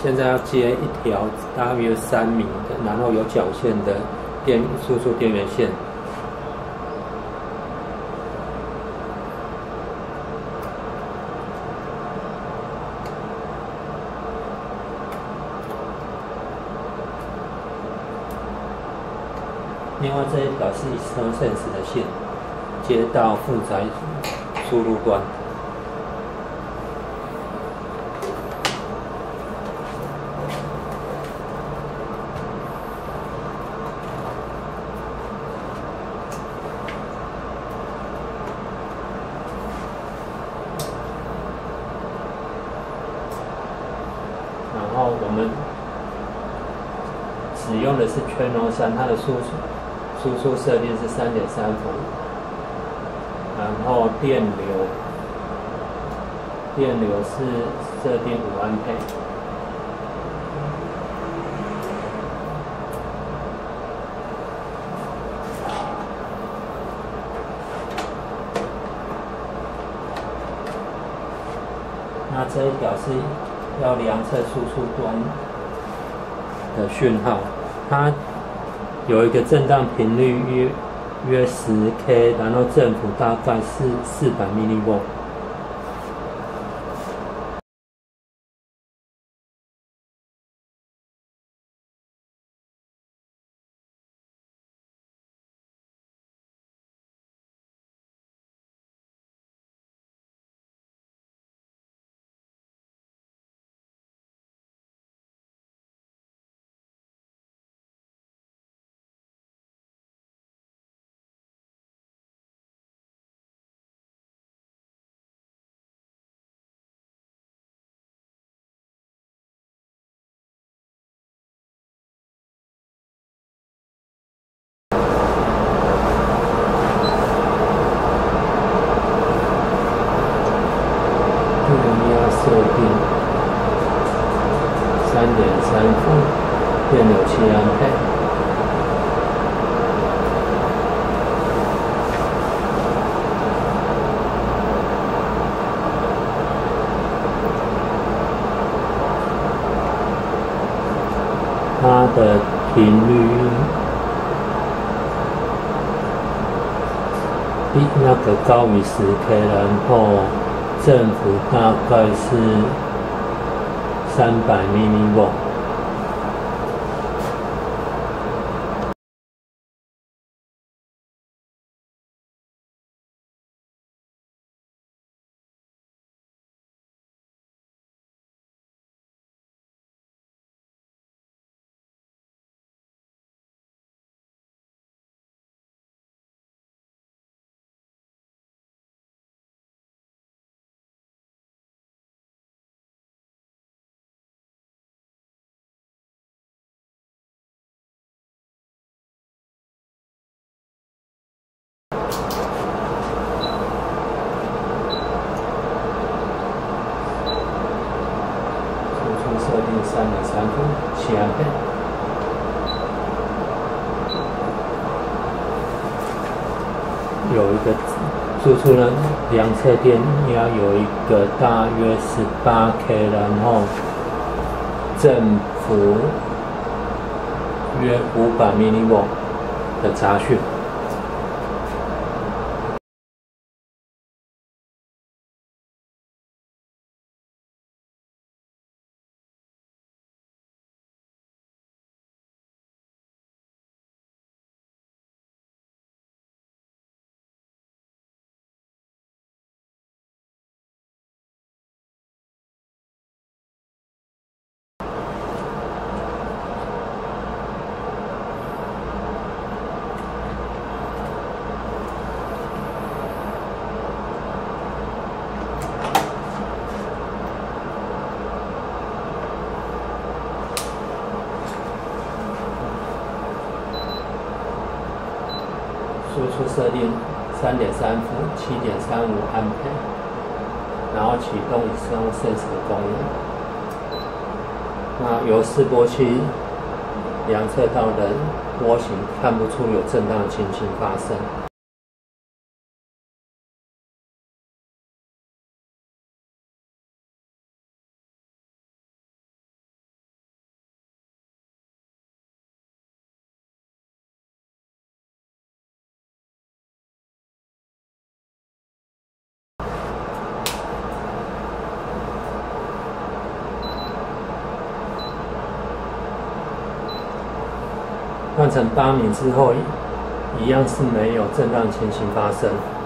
现在要接一条大约3米的，然后有绞线的输出电源线。另外这一条是Remote Sensing的线，接到负载输入端。然后我们使用的是Channel 3，它的输出设定是3.3伏，然后电流是设定5安培。那这一条是要量测输出端的讯号，它有一个震荡频率约10K， 然后振幅大概是400 mV。设定3.3伏，电流7安培。它的频率比那个高于10K， 然后振幅大概是300 mV。设定3.3伏7安培。有一个输出呢，量测电压有一个大约18K， 然后振幅约500 mV 的杂讯。输出设定3.3伏7.35安培，然后启动Remote Sensing的功能。那由示波器量测到的波形看不出有震荡的情形发生。 换成8米之后，一样是没有震荡情形发生。